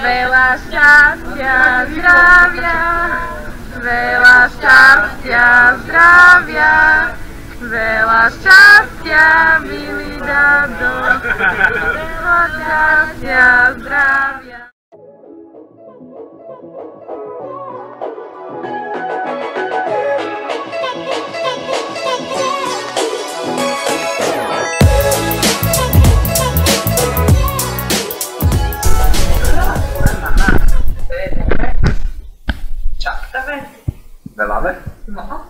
veľa šťastia, zdravia, veľa šťastia, zdravia, veľa šťastia, milý Dado, veľa šťastia, zdravia. Beláme? No.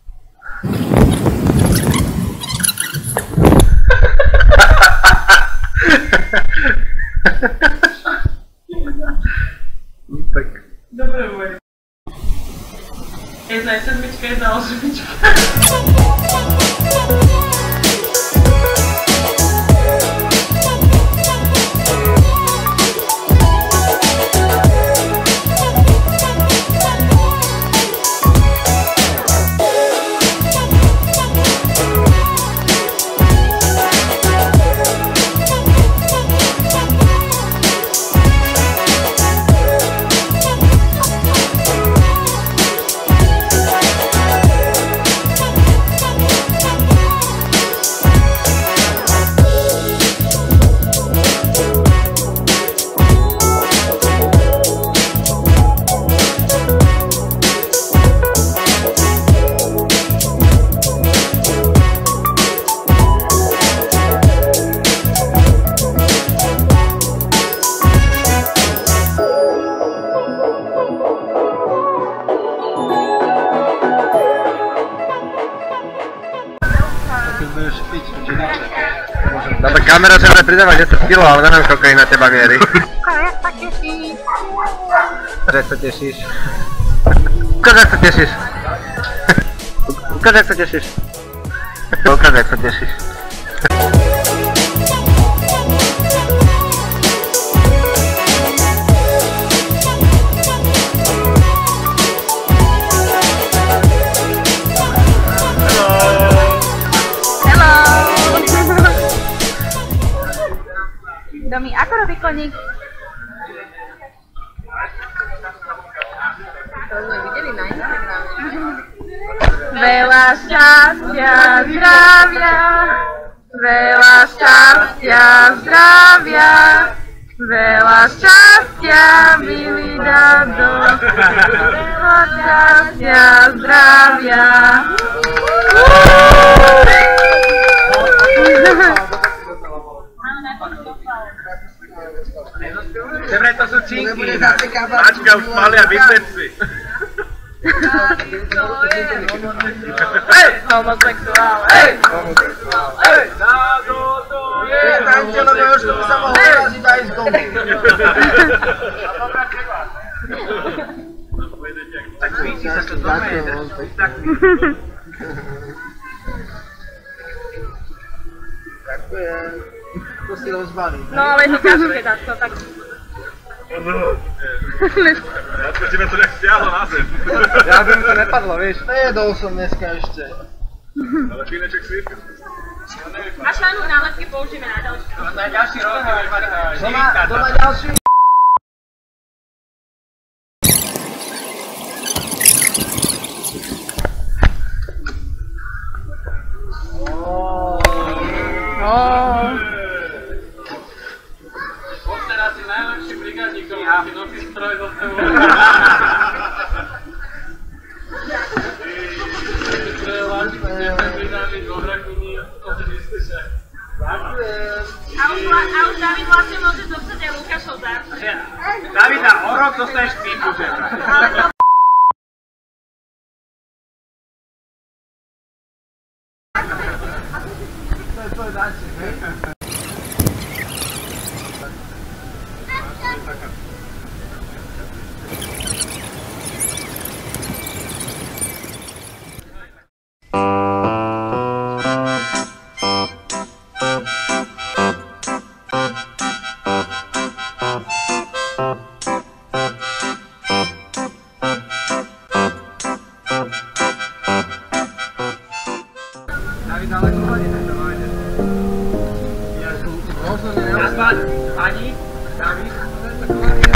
Tak. Dobre, môj. Je za sedmička, je za osmička. Táto kamera sa bude pridávať 10 kg, ale neviem, koľko je na teba mierí. Ukáž, sa tešíš. Ukáž, ak sa tešíš. Ukáž, ak sa tešíš. Ukáž, ak sa tešíš. Domi, ako robí koník? To sme videli na Instagrame. Veľa šťastia, zdravia, veľa šťastia, zdravia, veľa šťastia, milý Dado, veľa šťastia, zdravia. Dobre, to sú činky. Mačka už palia bicepsy. Hej! Homosexuál, hej! Hej! Dado to je! Tančelo by už to by sa mohlo vyraziť aj z domu. Tak víci sa to doma jede. Ďakujem. To si rozbalí. No ale je to ťažké dať to tak. Ja to tebe to nejak stiahlo na zem. Ja by mi to nepadlo, vieš. Nejedol som dneska ešte. Ale píneček si? Máš len nálepky použijeme na ďalší. To je ďalší rok, Doma ďalší. Teraz si najlepší brigádnik, ktorý si nosí stroj do toho. A už David vlastne môže dostať aj Lukášov dar. Davida, o rok dostaneš pípu, že? To je tvoj dáček, hej? David, ale kúhanie tak to máte. Ja som... Pani, David,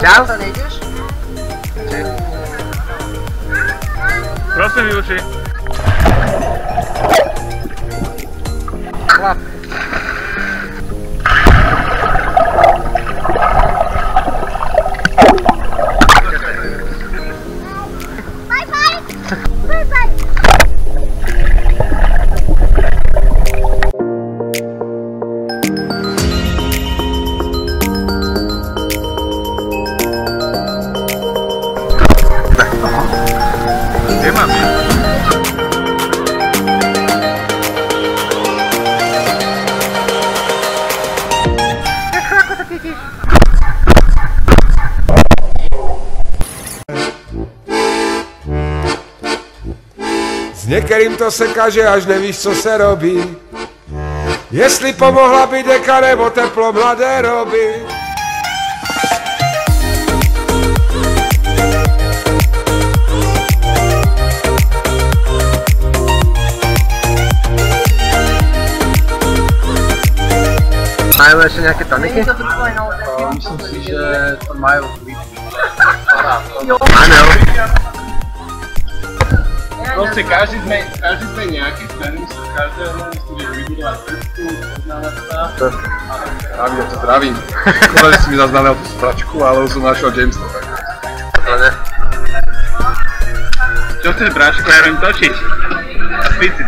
Hrál? To nejdeš? Prosím, vyuči. Chlap. Kde mám ísť? Ako sa cítiš? S některým to se kaže, až nevíš, co se robí. Jestli pomohla by deka nebo teplo mladé roby. Majú ešte nejaké toniky? Myslím si, že to majú Áno. proste každý sme nejaký, snažím sa z každého musí vybudovať cestu, poznávať sa. Zdravím, to zdravím. Škoda, že si mi zaznamenal tú stračku, ale už som našiel Jamesa. Čo chceš, bráško, ja viem točiť? Spíci.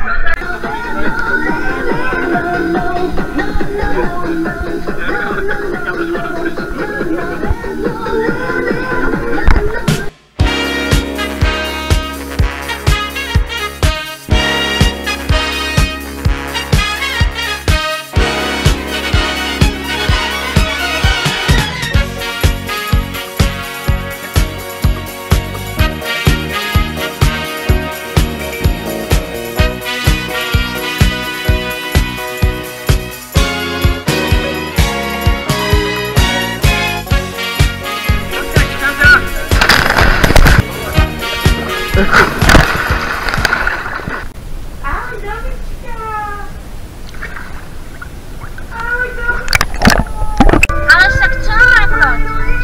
Ale však čo robiš?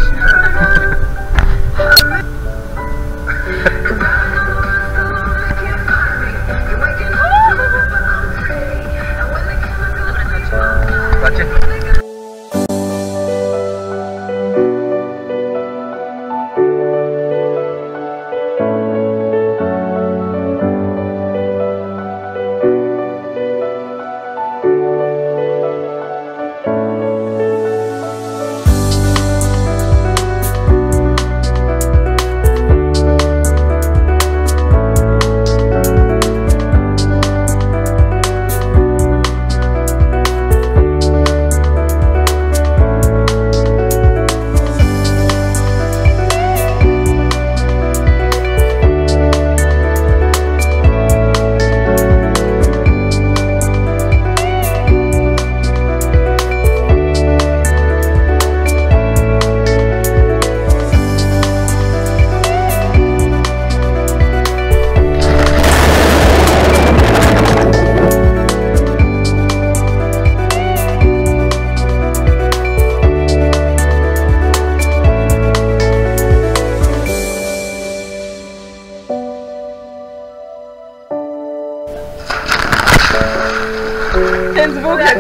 Ten zvuk jak...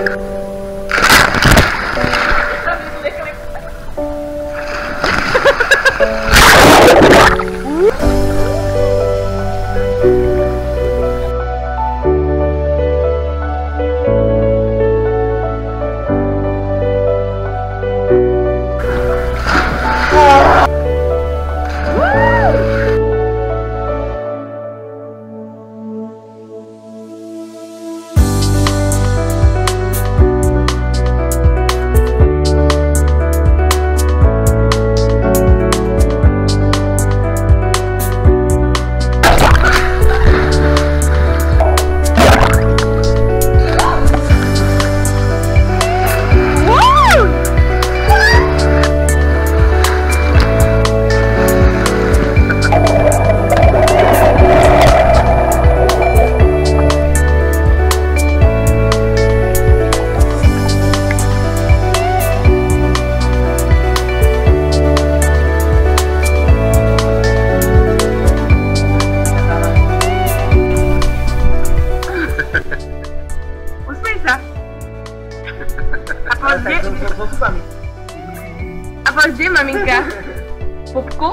kde je maminka? Popku?